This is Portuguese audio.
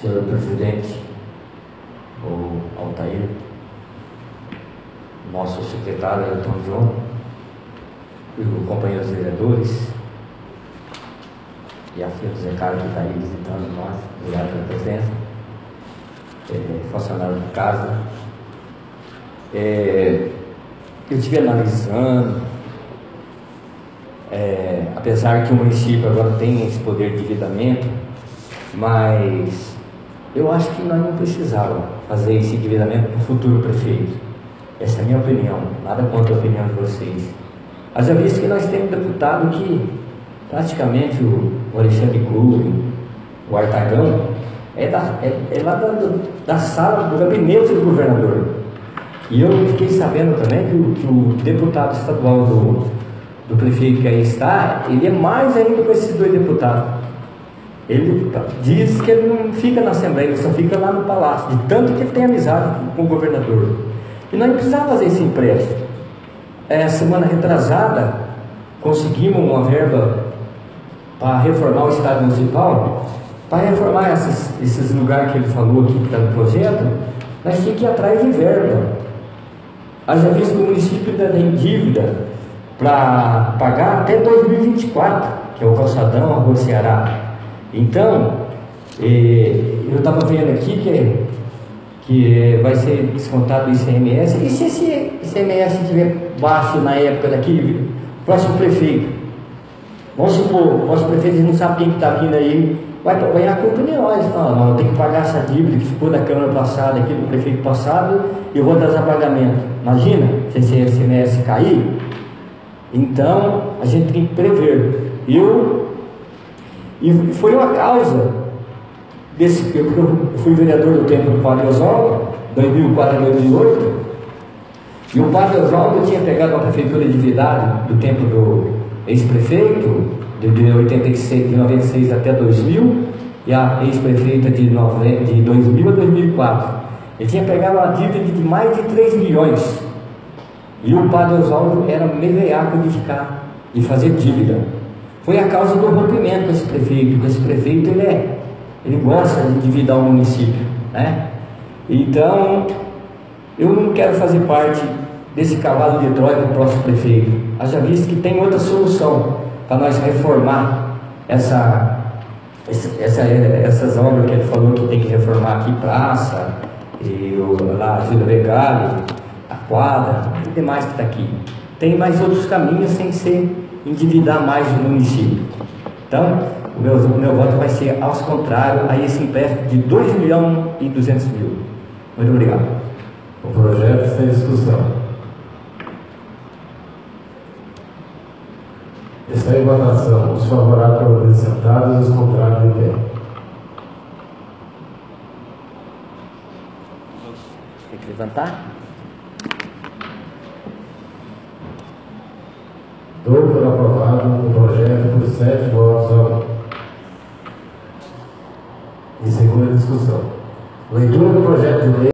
senhor presidente, o Altair, nosso secretário Elton John, os companheiros vereadores e a filha do Zé Carlos que está aí visitando nós, obrigado pela presença, funcionário da casa. Eu estive analisando, apesar que o município agora tem esse poder de endividamento, mas eu acho que nós não precisávamos fazer esse endividamento para o futuro prefeito. Essa é a minha opinião, nada contra a opinião de vocês. Mas já visto que nós temos deputado que praticamente o Alexandre Cury, o Artagão, é lá da sala do gabinete do governador. E eu fiquei sabendo também que o deputado estadual do prefeito que aí está, ele é mais ainda que esses dois deputados. Ele diz que ele não fica na Assembleia, ele só fica lá no Palácio, de tanto que ele tem amizade com o governador. E nós não precisávamos fazer esse empréstimo. Semana retrasada, conseguimos uma verba para reformar o Estado Municipal, para reformar esses lugares que ele falou aqui que está no projeto. Nós tínhamos que ir atrás de verba. Haja visto que o município ainda tem dívida para pagar até 2024, que é o calçadão, a Rua Ceará. Então, eu estava vendo aqui que vai ser descontado o ICMS. E se esse ICMS estiver baixo na época daqui, próximo prefeito, vamos supor, o próximo prefeito não sabe quem está vindo aí, vai a culpa de nós. Não, tem que pagar essa dívida que ficou da Câmara passada, aqui do prefeito passado, e eu vou atrasar pagamento. Imagina se esse ICMS cair. Então, a gente tem que prever. E foi uma causa desse, eu fui vereador do tempo do Padre Oswaldo, 2004 a 2008, e o Padre Oswaldo tinha pegado a prefeitura de Vidário do tempo do ex-prefeito, de 96 até 2000, e a ex-prefeita de 2000 a 2004. Ele tinha pegado uma dívida de mais de 3 milhões. E o Padre Oswaldo era meleaco de fazer dívida. Foi a causa do rompimento com esse prefeito, porque esse prefeito ele gosta de endividar o município, né? Então, eu não quero fazer parte desse cavalo de Troia do próximo prefeito. Haja visto que tem outra solução para nós reformar essas obras que ele falou que tem que reformar aqui, praça, lá a Júlia Vegali, a quadra, e demais que está aqui. Tem mais outros caminhos sem ser endividar mais o município. Então, o meu voto vai ser aos contrários a esse empréstimo de 2 milhões e 200 mil. Muito obrigado. O projeto está em discussão. Está em votação. Os favoráveis permanecerem sentados e os contrários em pé. Tem que levantar? Dou por aprovado o projeto por 7 votos a 1. Em segunda discussão. Leitura do projeto de lei.